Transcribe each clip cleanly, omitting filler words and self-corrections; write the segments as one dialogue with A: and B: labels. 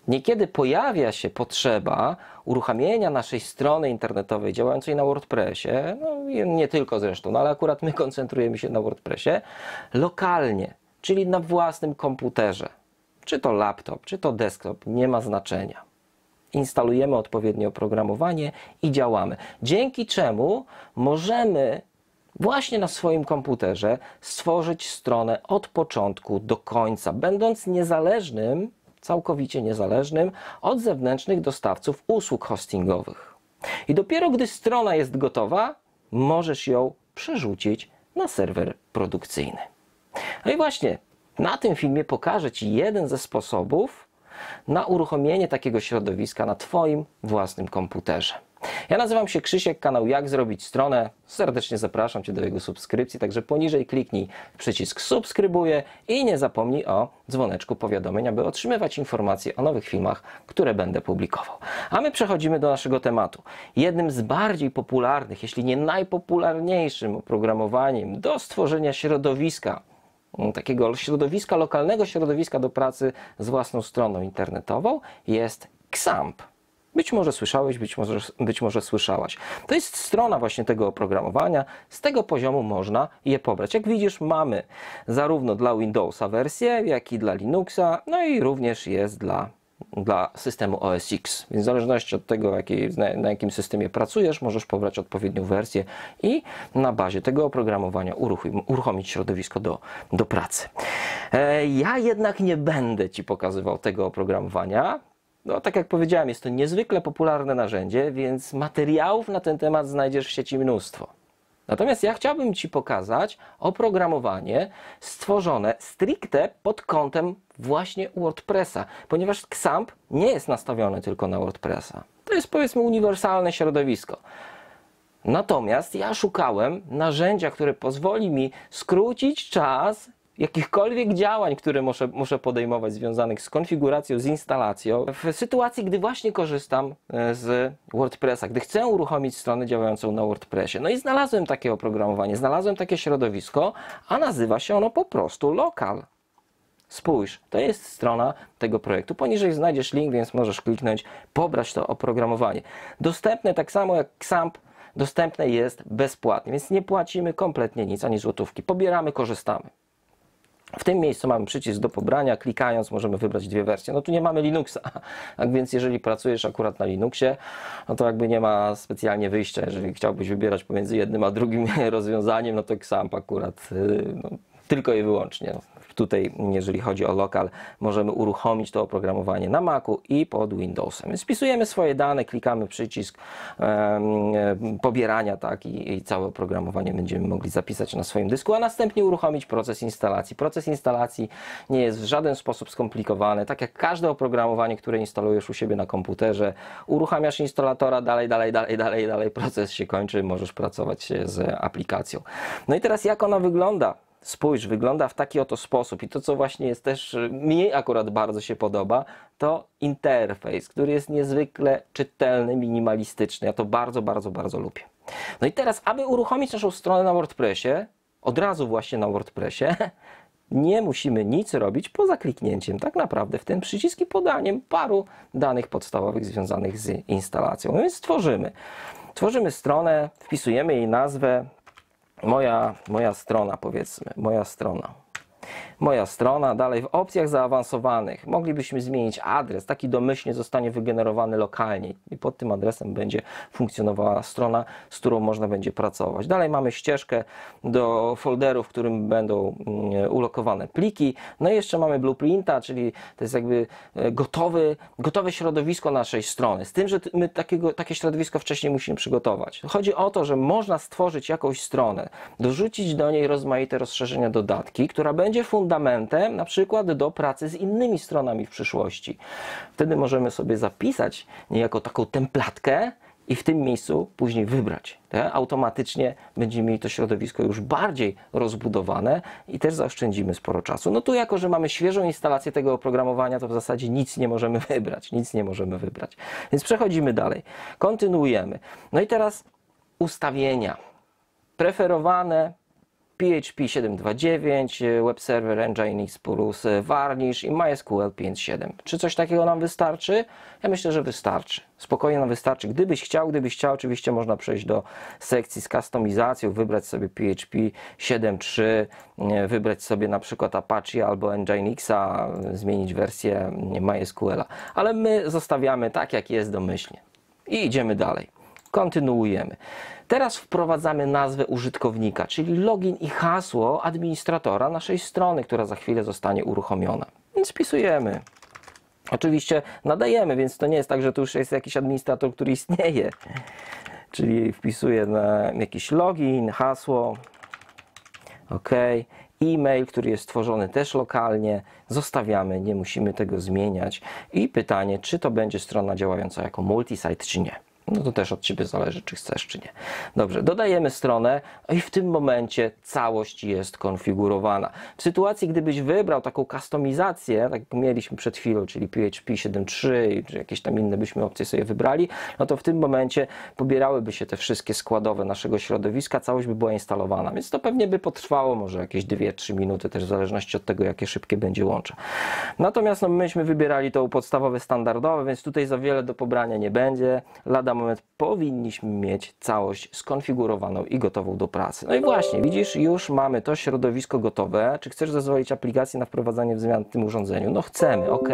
A: Niekiedy pojawia się potrzeba uruchamiania naszej strony internetowej działającej na WordPressie, no i nie tylko zresztą, no ale akurat my koncentrujemy się na WordPressie, lokalnie, czyli na własnym komputerze. Czy to laptop, czy to desktop, nie ma znaczenia. Instalujemy odpowiednie oprogramowanie i działamy. Dzięki czemu możemy właśnie na swoim komputerze stworzyć stronę od początku do końca, będąc niezależnym, całkowicie niezależnym od zewnętrznych dostawców usług hostingowych. I dopiero gdy strona jest gotowa, możesz ją przerzucić na serwer produkcyjny. No i właśnie na tym filmie pokażę Ci jeden ze sposobów na uruchomienie takiego środowiska na Twoim własnym komputerze. Ja nazywam się Krzysiek, kanał Jak Zrobić Stronę. Serdecznie zapraszam Cię do jego subskrypcji, także poniżej kliknij w przycisk subskrybuję i nie zapomnij o dzwoneczku powiadomień, aby otrzymywać informacje o nowych filmach, które będę publikował. A my przechodzimy do naszego tematu. Jednym z bardziej popularnych, jeśli nie najpopularniejszym oprogramowaniem do stworzenia środowiska, takiego środowiska, lokalnego środowiska do pracy z własną stroną internetową jest XAMPP. Być może słyszałeś, być może słyszałaś. To jest strona właśnie tego oprogramowania. Z tego poziomu można je pobrać. Jak widzisz, mamy zarówno dla Windowsa wersję, jak i dla Linuxa, no i również jest dla systemu OS X. Więc w zależności od tego, na jakim systemie pracujesz, możesz pobrać odpowiednią wersję i na bazie tego oprogramowania uruchomić środowisko do pracy. Ja jednak nie będę Ci pokazywał tego oprogramowania. No, tak jak powiedziałem, jest to niezwykle popularne narzędzie, więc materiałów na ten temat znajdziesz w sieci mnóstwo. Natomiast ja chciałbym Ci pokazać oprogramowanie stworzone stricte pod kątem właśnie WordPressa, ponieważ XAMPP nie jest nastawiony tylko na WordPressa. To jest, powiedzmy, uniwersalne środowisko. Natomiast ja szukałem narzędzia, które pozwoli mi skrócić czas jakichkolwiek działań, które muszę podejmować związanych z konfiguracją, z instalacją, w sytuacji, gdy właśnie korzystam z WordPressa, gdy chcę uruchomić stronę działającą na WordPressie. No i znalazłem takie oprogramowanie, znalazłem takie środowisko, a nazywa się ono po prostu Local. Spójrz, to jest strona tego projektu. Poniżej znajdziesz link, więc możesz kliknąć, pobrać to oprogramowanie. Dostępne tak samo jak XAMPP, dostępne jest bezpłatnie, więc nie płacimy kompletnie nic, ani złotówki. Pobieramy, korzystamy. W tym miejscu mamy przycisk do pobrania, klikając możemy wybrać dwie wersje. No tu nie mamy Linuxa, tak więc jeżeli pracujesz akurat na Linuxie, no to jakby nie ma specjalnie wyjścia. Jeżeli chciałbyś wybierać pomiędzy jednym a drugim rozwiązaniem, no to XAMPP akurat no, tylko i wyłącznie. No. Tutaj, jeżeli chodzi o lokal, możemy uruchomić to oprogramowanie na Macu i pod Windowsem. Więc wpisujemy swoje dane, klikamy przycisk pobierania, tak, i całe oprogramowanie będziemy mogli zapisać na swoim dysku, a następnie uruchomić proces instalacji. Proces instalacji nie jest w żaden sposób skomplikowany. Tak jak każde oprogramowanie, które instalujesz u siebie na komputerze, uruchamiasz instalatora, dalej, proces się kończy, możesz pracować z aplikacją. No i teraz jak ona wygląda? Spójrz, wygląda w taki oto sposób i to, co właśnie jest też mi akurat bardzo się podoba, to interfejs, który jest niezwykle czytelny, minimalistyczny. Ja to bardzo lubię. No i teraz, aby uruchomić naszą stronę na WordPressie, od razu właśnie na WordPressie, nie musimy nic robić poza kliknięciem tak naprawdę w ten przycisk i podaniem paru danych podstawowych związanych z instalacją. No więc tworzymy stronę, wpisujemy jej nazwę, moja strona, powiedzmy, moja strona. Dalej w opcjach zaawansowanych moglibyśmy zmienić adres, taki domyślnie zostanie wygenerowany lokalnie i pod tym adresem będzie funkcjonowała strona, z którą można będzie pracować. Dalej mamy ścieżkę do folderu, w którym będą ulokowane pliki. No i jeszcze mamy blueprinta, czyli to jest jakby gotowe środowisko naszej strony. Z tym, że my takie środowisko wcześniej musimy przygotować. Chodzi o to, że można stworzyć jakąś stronę, dorzucić do niej rozmaite rozszerzenia, dodatki, która będzie fundamentem na przykład do pracy z innymi stronami w przyszłości. Wtedy możemy sobie zapisać niejako taką templatkę i w tym miejscu później wybrać. Automatycznie będziemy mieli to środowisko już bardziej rozbudowane i też zaoszczędzimy sporo czasu. No tu jako, że mamy świeżą instalację tego oprogramowania, to w zasadzie nic nie możemy wybrać. Więc przechodzimy dalej. Kontynuujemy. No i teraz ustawienia. Preferowane PHP 7.2.9, Web Server, Nginx plus Varnish i MySQL 5.7. Czy coś takiego nam wystarczy? Ja myślę, że wystarczy. Spokojnie nam wystarczy. Gdybyś chciał, oczywiście można przejść do sekcji z kustomizacją, wybrać sobie PHP 7.3, wybrać sobie na przykład Apache albo Nginxa, zmienić wersję MySQL-a. Ale my zostawiamy tak, jak jest domyślnie. I idziemy dalej. Kontynuujemy. Teraz wprowadzamy nazwę użytkownika, czyli login i hasło administratora naszej strony, która za chwilę zostanie uruchomiona. Więc wpisujemy. Oczywiście nadajemy, więc to nie jest tak, że to już jest jakiś administrator, który istnieje. Czyli wpisuję na jakiś login, hasło, OK, e-mail, który jest tworzony też lokalnie, zostawiamy, nie musimy tego zmieniać. I pytanie, czy to będzie strona działająca jako multisite, czy nie. No to też od Ciebie zależy, czy chcesz, czy nie. Dobrze, dodajemy stronę i w tym momencie całość jest konfigurowana. W sytuacji, gdybyś wybrał taką kustomizację, tak jak mieliśmy przed chwilą, czyli PHP 7.3, czy jakieś tam inne byśmy opcje sobie wybrali, no to w tym momencie pobierałyby się te wszystkie składowe naszego środowiska, całość by była instalowana, więc to pewnie by potrwało może jakieś 2-3 minuty, też w zależności od tego, jakie szybkie będzie łącze. Natomiast no, myśmy wybierali to podstawowe, standardowe, więc tutaj za wiele do pobrania nie będzie. Lada moment powinniśmy mieć całość skonfigurowaną i gotową do pracy. No i właśnie, widzisz, już mamy to środowisko gotowe. Czy chcesz zezwolić aplikacji na wprowadzanie zmian w tym urządzeniu? No chcemy, OK.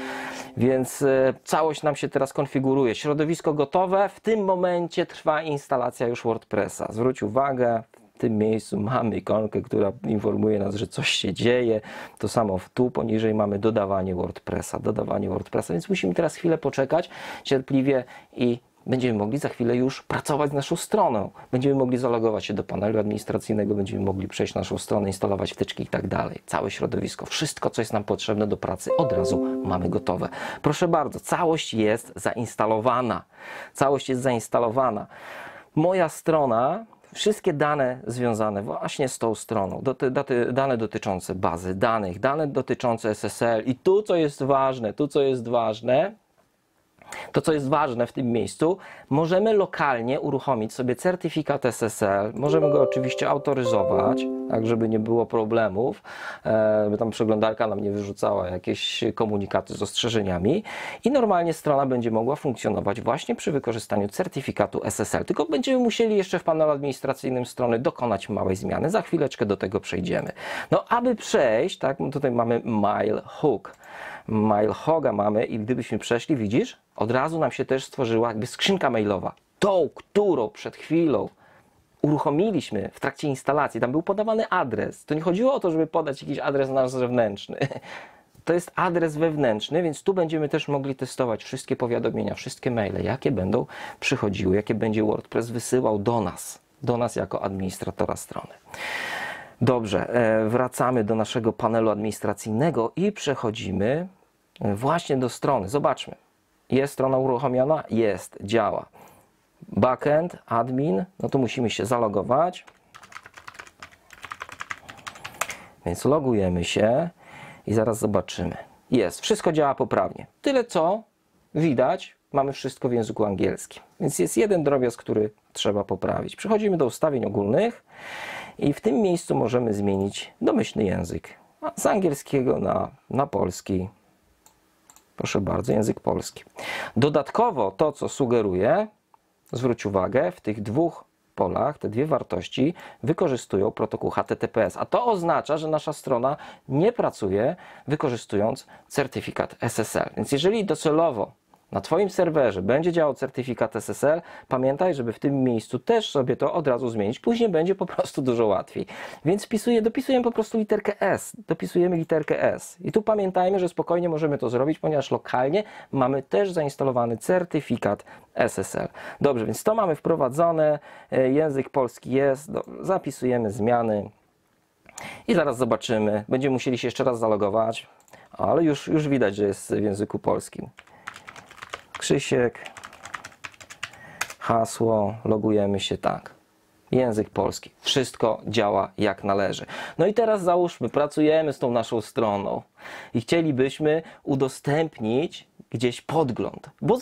A: Więc całość nam się teraz konfiguruje. Środowisko gotowe, w tym momencie trwa instalacja już WordPressa. Zwróć uwagę, w tym miejscu mamy ikonkę, która informuje nas, że coś się dzieje. To samo tu poniżej mamy dodawanie WordPressa, więc musimy teraz chwilę poczekać cierpliwie i będziemy mogli za chwilę już pracować z naszą stroną. Będziemy mogli zalogować się do panelu administracyjnego, będziemy mogli przejść na naszą stronę, instalować wtyczki i tak dalej. Całe środowisko, wszystko, co jest nam potrzebne do pracy, od razu mamy gotowe. Proszę bardzo, całość jest zainstalowana. Całość jest zainstalowana. Moja strona, wszystkie dane związane właśnie z tą stroną, dane dotyczące bazy danych, dane dotyczące SSL i tu, co jest ważne, to, co jest ważne w tym miejscu, możemy lokalnie uruchomić sobie certyfikat SSL, możemy go oczywiście autoryzować, tak żeby nie było problemów, by tam przeglądarka nam nie wyrzucała jakieś komunikaty z ostrzeżeniami i normalnie strona będzie mogła funkcjonować właśnie przy wykorzystaniu certyfikatu SSL. Tylko będziemy musieli jeszcze w panelu administracyjnym strony dokonać małej zmiany. Za chwileczkę do tego przejdziemy. No, aby przejść, tak, tutaj mamy Mailhook. Mailhooka mamy i gdybyśmy przeszli, widzisz, od razu nam się też stworzyła jakby skrzynka mailowa. Tą, którą przed chwilą uruchomiliśmy w trakcie instalacji. Tam był podawany adres. To nie chodziło o to, żeby podać jakiś adres nasz zewnętrzny. To jest adres wewnętrzny, więc tu będziemy też mogli testować wszystkie powiadomienia, wszystkie maile, jakie będą przychodziły, jakie będzie WordPress wysyłał do nas jako administratora strony. Dobrze, wracamy do naszego panelu administracyjnego i przechodzimy właśnie do strony. Zobaczmy, jest strona uruchomiona? Jest, działa. Backend, admin, no to musimy się zalogować. Więc logujemy się i zaraz zobaczymy. Jest, wszystko działa poprawnie. Tyle co widać, mamy wszystko w języku angielskim. Więc jest jeden drobiazg, który trzeba poprawić. Przechodzimy do ustawień ogólnych. I w tym miejscu możemy zmienić domyślny język. Z angielskiego na polski. Proszę bardzo, język polski. Dodatkowo to, co sugeruję, zwróć uwagę, w tych dwóch polach, te dwie wartości wykorzystują protokół HTTPS. A to oznacza, że nasza strona nie pracuje wykorzystując certyfikat SSL. Więc jeżeli docelowo na Twoim serwerze będzie działał certyfikat SSL, pamiętaj, żeby w tym miejscu też sobie to od razu zmienić. Później będzie po prostu dużo łatwiej. Więc dopisujemy po prostu literkę S. Dopisujemy literkę S. I tu pamiętajmy, że spokojnie możemy to zrobić, ponieważ lokalnie mamy też zainstalowany certyfikat SSL. Dobrze, więc to mamy wprowadzone. Język polski jest. Zapisujemy zmiany. I zaraz zobaczymy. Będziemy musieli się jeszcze raz zalogować, ale już widać, że jest w języku polskim. Krzysiek, hasło, logujemy się tak. Język polski. Wszystko działa jak należy. No i teraz załóżmy, pracujemy z tą naszą stroną i chcielibyśmy udostępnić gdzieś podgląd. Bo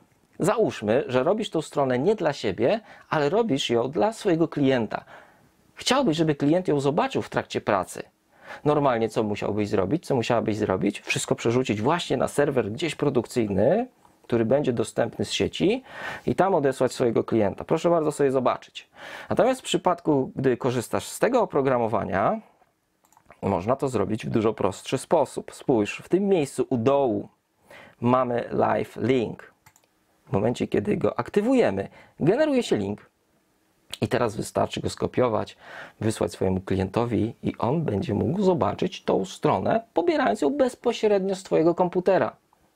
A: załóżmy, że robisz tą stronę nie dla siebie, ale robisz ją dla swojego klienta. Chciałbyś, żeby klient ją zobaczył w trakcie pracy. Normalnie co musiałbyś zrobić? Co musiałabyś zrobić? Wszystko przerzucić właśnie na serwer gdzieś produkcyjny, który będzie dostępny z sieci i tam odesłać swojego klienta. Proszę bardzo sobie zobaczyć. Natomiast w przypadku, gdy korzystasz z tego oprogramowania, można to zrobić w dużo prostszy sposób. Spójrz, w tym miejscu u dołu mamy Live Link. W momencie, kiedy go aktywujemy, generuje się link. I teraz wystarczy go skopiować, wysłać swojemu klientowi i on będzie mógł zobaczyć tą stronę, pobierając ją bezpośrednio z Twojego komputera.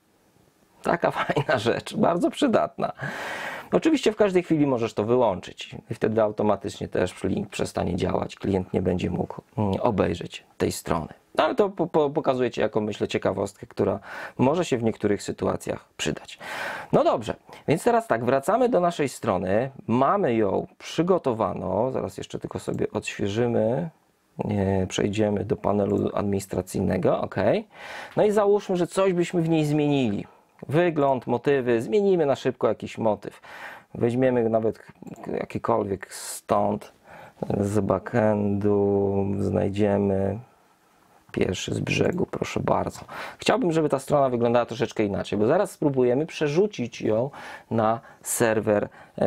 A: Taka fajna rzecz, bardzo przydatna. Oczywiście w każdej chwili możesz to wyłączyć i wtedy automatycznie też link przestanie działać. Klient nie będzie mógł obejrzeć tej strony. No, ale to pokazuje Ci jako, myślę, ciekawostkę, która może się w niektórych sytuacjach przydać. No dobrze, więc teraz tak, wracamy do naszej strony. Mamy ją przygotowaną. Zaraz jeszcze tylko sobie odświeżymy. Przejdziemy do panelu administracyjnego. OK. No i załóżmy, że coś byśmy w niej zmienili. Wygląd, motywy, zmienimy na szybko jakiś motyw. Weźmiemy nawet jakikolwiek stąd, z backendu znajdziemy pierwszy z brzegu, proszę bardzo. Chciałbym, żeby ta strona wyglądała troszeczkę inaczej, bo zaraz spróbujemy przerzucić ją na serwer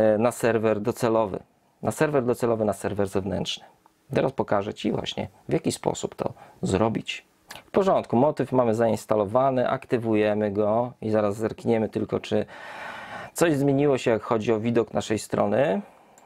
A: docelowy. Na serwer zewnętrzny. Teraz pokażę Ci właśnie, w jaki sposób to zrobić. W porządku, motyw mamy zainstalowany, aktywujemy go i zaraz zerkniemy tylko, czy coś zmieniło się, jak chodzi o widok naszej strony.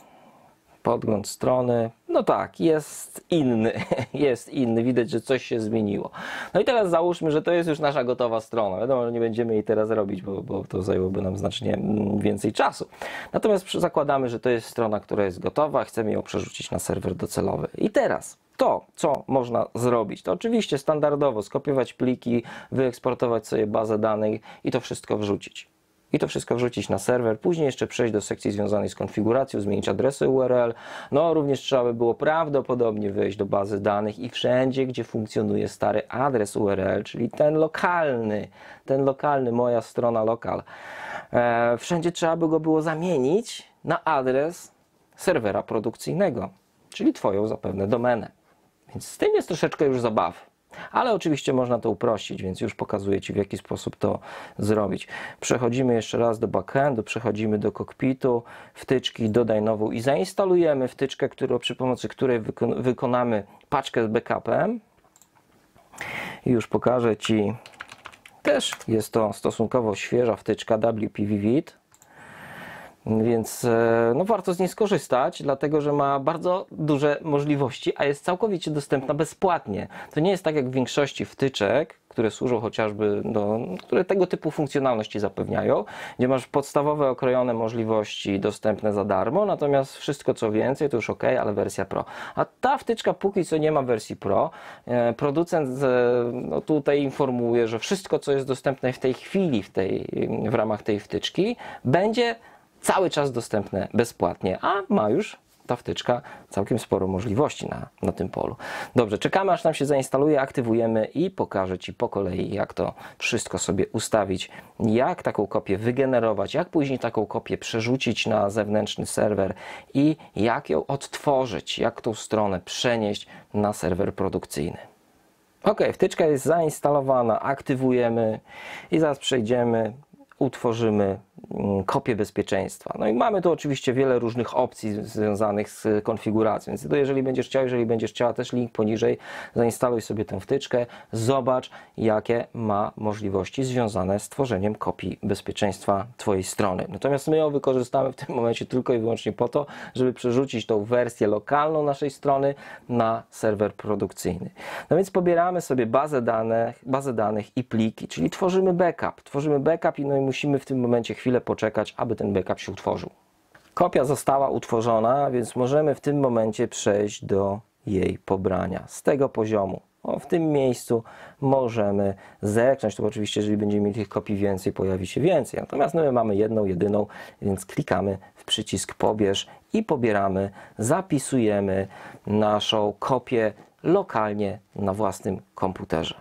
A: Podgląd strony, no tak, jest inny, jest inny, widać, że coś się zmieniło. No i teraz załóżmy, że to jest już nasza gotowa strona. Wiadomo, że nie będziemy jej teraz robić, bo to zajęłoby nam znacznie więcej czasu. Natomiast zakładamy, że to jest strona, która jest gotowa, chcemy ją przerzucić na serwer docelowy. I teraz to, co można zrobić, to oczywiście standardowo skopiować pliki, wyeksportować sobie bazę danych i to wszystko wrzucić. Na serwer, później jeszcze przejść do sekcji związanej z konfiguracją, zmienić adresy URL. No również trzeba by było prawdopodobnie wejść do bazy danych i wszędzie, gdzie funkcjonuje stary adres URL, czyli ten lokalny, moja strona lokal. Wszędzie trzeba by go było zamienić na adres serwera produkcyjnego, czyli Twoją zapewne domenę. Więc z tym jest troszeczkę już zabaw. Ale oczywiście można to uprościć, więc już pokazuję Ci, w jaki sposób to zrobić. Przechodzimy jeszcze raz do backendu, przechodzimy do kokpitu, wtyczki, dodaj nową i zainstalujemy wtyczkę, przy pomocy której wykonamy paczkę z backupem. I już pokażę Ci, też jest to stosunkowo świeża wtyczka WP Vivid. Więc no, warto z niej skorzystać, dlatego że ma bardzo duże możliwości, a jest całkowicie dostępna bezpłatnie. To nie jest tak jak w większości wtyczek, które służą chociażby, które tego typu funkcjonalności zapewniają, gdzie masz podstawowe okrojone możliwości dostępne za darmo, natomiast wszystko co więcej to już OK, ale wersja Pro. A ta wtyczka póki co nie ma wersji Pro. Producent tutaj informuje, że wszystko co jest dostępne w tej chwili w ramach tej wtyczki będzie cały czas dostępne bezpłatnie, a ma już ta wtyczka całkiem sporo możliwości na tym polu. Dobrze, czekamy aż nam się zainstaluje, aktywujemy i pokażę Ci po kolei, jak to wszystko sobie ustawić, jak taką kopię wygenerować, jak później taką kopię przerzucić na zewnętrzny serwer i jak ją odtworzyć, jak tą stronę przenieść na serwer produkcyjny. OK, wtyczka jest zainstalowana, aktywujemy i zaraz przejdziemy, utworzymy kopię bezpieczeństwa. No i mamy tu oczywiście wiele różnych opcji związanych z konfiguracją, więc jeżeli będziesz chciała, też link poniżej, zainstaluj sobie tę wtyczkę, zobacz jakie ma możliwości związane z tworzeniem kopii bezpieczeństwa Twojej strony. Natomiast my ją wykorzystamy w tym momencie tylko i wyłącznie po to, żeby przerzucić tą wersję lokalną naszej strony na serwer produkcyjny. No więc pobieramy sobie bazę danych i pliki, czyli tworzymy backup i no i musimy w tym momencie chwilę poczekać, aby ten backup się utworzył. Kopia została utworzona, więc możemy w tym momencie przejść do jej pobrania z tego poziomu. W tym miejscu możemy zerknąć, to oczywiście jeżeli będziemy mieli tych kopii więcej, pojawi się więcej. Natomiast my mamy jedną, jedyną, więc klikamy w przycisk pobierz i pobieramy, zapisujemy naszą kopię lokalnie na własnym komputerze.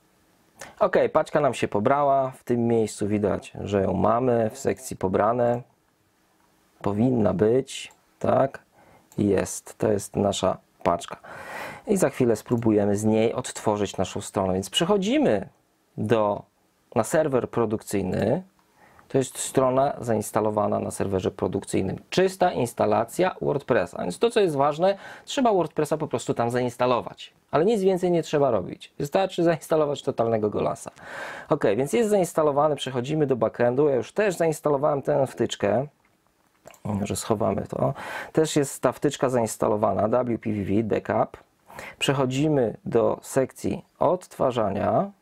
A: OK, paczka nam się pobrała, w tym miejscu widać, że ją mamy w sekcji pobrane. Powinna być, tak? Jest, to jest nasza paczka. I za chwilę spróbujemy z niej odtworzyć naszą stronę. Więc przechodzimy na serwer produkcyjny. To jest strona zainstalowana na serwerze produkcyjnym. Czysta instalacja WordPressa. Więc to, co jest ważne, trzeba WordPressa po prostu tam zainstalować. Ale nic więcej nie trzeba robić. Wystarczy zainstalować totalnego golasa. Ok, więc jest zainstalowany. Przechodzimy do backendu. Ja już też zainstalowałem tę wtyczkę. Może schowamy to. Też jest ta wtyczka zainstalowana. WPVV Backup. Przechodzimy do sekcji odtwarzania.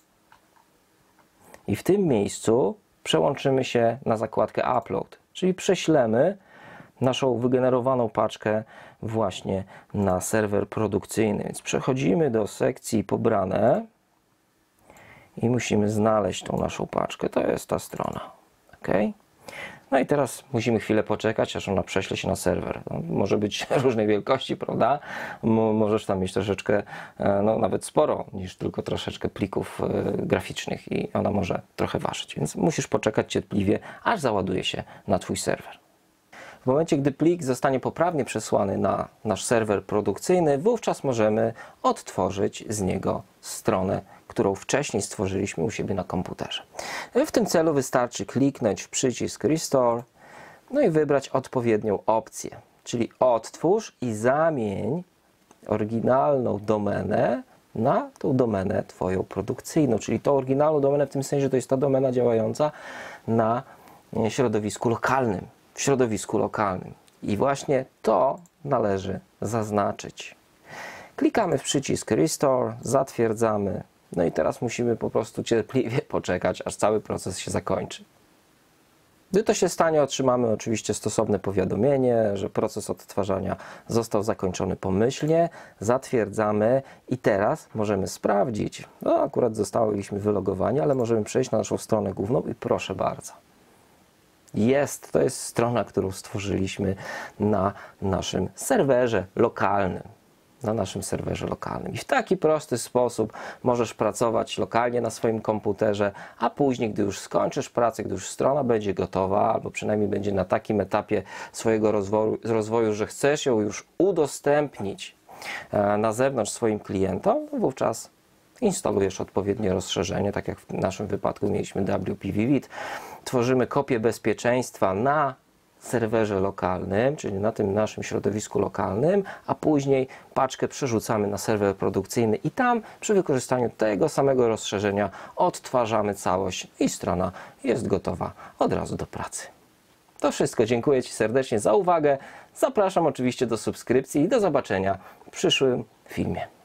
A: I w tym miejscu przełączymy się na zakładkę Upload, czyli prześlemy naszą wygenerowaną paczkę właśnie na serwer produkcyjny. Więc przechodzimy do sekcji Pobrane i musimy znaleźć tą naszą paczkę. To jest ta strona. OK? No i teraz musimy chwilę poczekać, aż ona prześle się na serwer. No, może być różnej wielkości, prawda? Możesz tam mieć troszeczkę, no nawet sporo, niż tylko troszeczkę plików graficznych i ona może trochę ważyć. Więc musisz poczekać cierpliwie, aż załaduje się na Twój serwer. W momencie, gdy plik zostanie poprawnie przesłany na nasz serwer produkcyjny, wówczas możemy odtworzyć z niego stronę, którą wcześniej stworzyliśmy u siebie na komputerze. W tym celu wystarczy kliknąć w przycisk Restore, no i wybrać odpowiednią opcję, czyli odtwórz i zamień oryginalną domenę na tą domenę Twoją produkcyjną, czyli tą oryginalną domenę w tym sensie, że to jest ta domena działająca na środowisku lokalnym, w środowisku lokalnym. I właśnie to należy zaznaczyć. Klikamy w przycisk Restore, zatwierdzamy. No i teraz musimy po prostu cierpliwie poczekać, aż cały proces się zakończy. Gdy to się stanie, otrzymamy oczywiście stosowne powiadomienie, że proces odtwarzania został zakończony pomyślnie. Zatwierdzamy i teraz możemy sprawdzić. No akurat zostaliśmy wylogowani, ale możemy przejść na naszą stronę główną i proszę bardzo. To jest strona, którą stworzyliśmy na naszym serwerze lokalnym. I w taki prosty sposób możesz pracować lokalnie na swoim komputerze, a później, gdy już skończysz pracę, gdy już strona będzie gotowa, albo przynajmniej będzie na takim etapie swojego rozwoju, że chcesz ją już udostępnić na zewnątrz swoim klientom, wówczas instalujesz odpowiednie rozszerzenie, tak jak w naszym wypadku mieliśmy WPVVit. Tworzymy kopię bezpieczeństwa na serwerze lokalnym, czyli na tym naszym środowisku lokalnym, a później paczkę przerzucamy na serwer produkcyjny i tam przy wykorzystaniu tego samego rozszerzenia odtwarzamy całość i strona jest gotowa od razu do pracy. To wszystko. Dziękuję Ci serdecznie za uwagę. Zapraszam oczywiście do subskrypcji i do zobaczenia w przyszłym filmie.